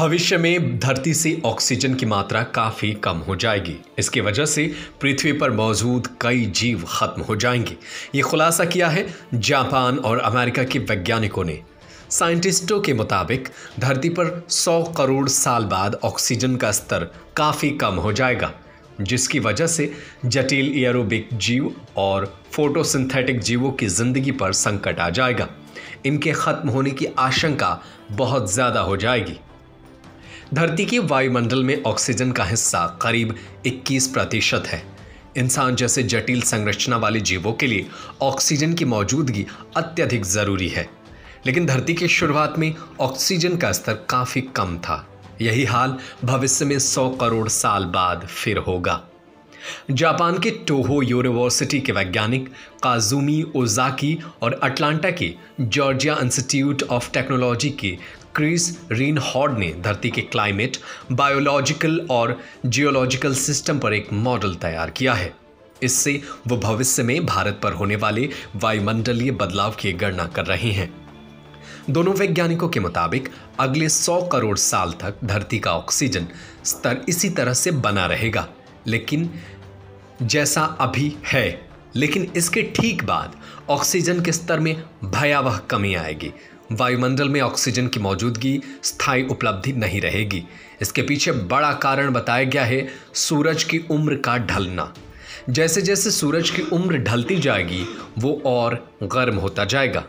भविष्य में धरती से ऑक्सीजन की मात्रा काफी कम हो जाएगी। इसकी वजह से पृथ्वी पर मौजूद कई जीव खत्म हो जाएंगे। ये खुलासा किया है जापान और अमेरिका के वैज्ञानिकों ने। साइंटिस्टों के मुताबिक धरती पर 100 करोड़ साल बाद ऑक्सीजन का स्तर काफी कम हो जाएगा, जिसकी वजह से जटिल एरोबिक जीव और फोटोसिंथेटिक जीवों की जिंदगी पर संकट आ जाएगा। इनके खत्म होने की आशंका बहुत ज्यादा हो जाएगी। धरती के वायुमंडल में ऑक्सीजन का हिस्सा करीब 21% है। इंसान जैसे जटिल संरचना वाले जीवों के लिए ऑक्सीजन की मौजूदगी अत्यधिक जरूरी है, लेकिन धरती की शुरुआत में ऑक्सीजन का स्तर काफी कम था। यही हाल भविष्य में 100 करोड़ साल बाद फिर होगा। जापान के टोहो यूनिवर्सिटी के वैज्ञानिक काजुमी ओजाकी और अटलांटा के जॉर्जिया इंस्टीट्यूट ऑफ टेक्नोलॉजी के क्रिस रीनहॉर्ड ने धरती के क्लाइमेट, बायोलॉजिकल और जियोलॉजिकल सिस्टम पर एक मॉडल तैयार किया है। इससे वो भविष्य में भारत पर होने वाले वायुमंडलीय बदलाव की गणना कर रहे हैं। दोनों वैज्ञानिकों के मुताबिक अगले 100 करोड़ साल तक धरती का ऑक्सीजन स्तर इसी तरह से बना रहेगा, लेकिन जैसा अभी है। लेकिन इसके ठीक बाद ऑक्सीजन के स्तर में भयावह कमी आएगी। वायुमंडल में ऑक्सीजन की मौजूदगी स्थायी उपलब्धि नहीं रहेगी। इसके पीछे बड़ा कारण बताया गया है सूरज की उम्र का ढलना। जैसे जैसे सूरज की उम्र ढलती जाएगी वो और गर्म होता जाएगा।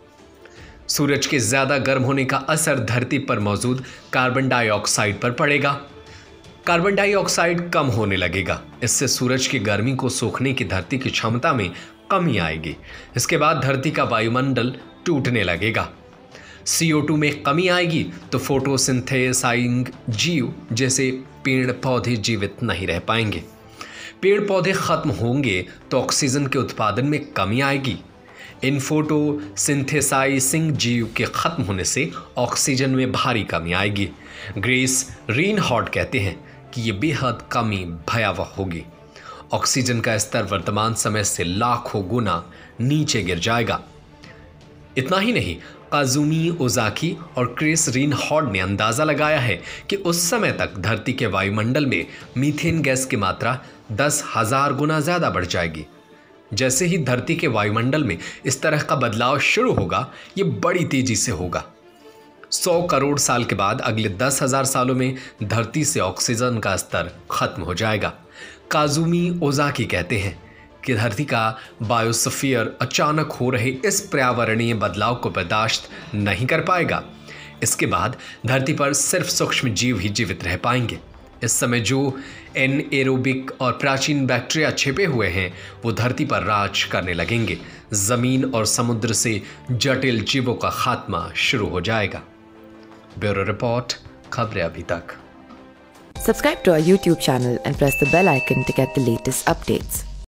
सूरज के ज्यादा गर्म होने का असर धरती पर मौजूद कार्बन डाइऑक्साइड पर पड़ेगा। कार्बन डाइऑक्साइड कम होने लगेगा। इससे सूरज की गर्मी को सोखने की धरती की क्षमता में कमी आएगी। इसके बाद धरती का वायुमंडल टूटने लगेगा। CO2 में कमी आएगी तो फोटोसिंथेसाइजिंग जीव जैसे पेड़ पौधे जीवित नहीं रह पाएंगे। पेड़ पौधे खत्म होंगे तो ऑक्सीजन के उत्पादन में कमी आएगी। इन फोटोसिंथेसाइजिंग जीव के खत्म होने से ऑक्सीजन में भारी कमी आएगी। ग्रेस रीनहॉर्ड कहते हैं कि ये बेहद कमी भयावह होगी। ऑक्सीजन का स्तर वर्तमान समय से लाखों गुना नीचे गिर जाएगा। इतना ही नहीं, काजुमी ओजाकी और क्रिस रीनहॉर्ड ने अंदाजा लगाया है कि उस समय तक धरती के वायुमंडल में मीथेन गैस की मात्रा 10,000 गुना ज्यादा बढ़ जाएगी। जैसे ही धरती के वायुमंडल में इस तरह का बदलाव शुरू होगा, ये बड़ी तेजी से होगा। 100 करोड़ साल के बाद अगले 10,000 सालों में धरती से ऑक्सीजन का स्तर खत्म हो जाएगा। काजुमी ओजाकी कहते हैं कि धरती का बायोस्फीयर अचानक हो रहे इस पर्यावरणीय बदलाव को बर्दाश्त नहीं कर पाएगा। इसके बाद धरती पर सिर्फ सूक्ष्म जीव ही जीवित रह पाएंगे। इस समय जो एनएरोबिक और प्राचीन बैक्टीरिया छिपे हुए हैं वो धरती पर राज करने लगेंगे। जमीन और समुद्र से जटिल जीवों का खात्मा शुरू हो जाएगा। ब्यूरो रिपोर्ट, खबरें अभी तक। Subscribe to our YouTube channel and press the bell icon to get the latest updates.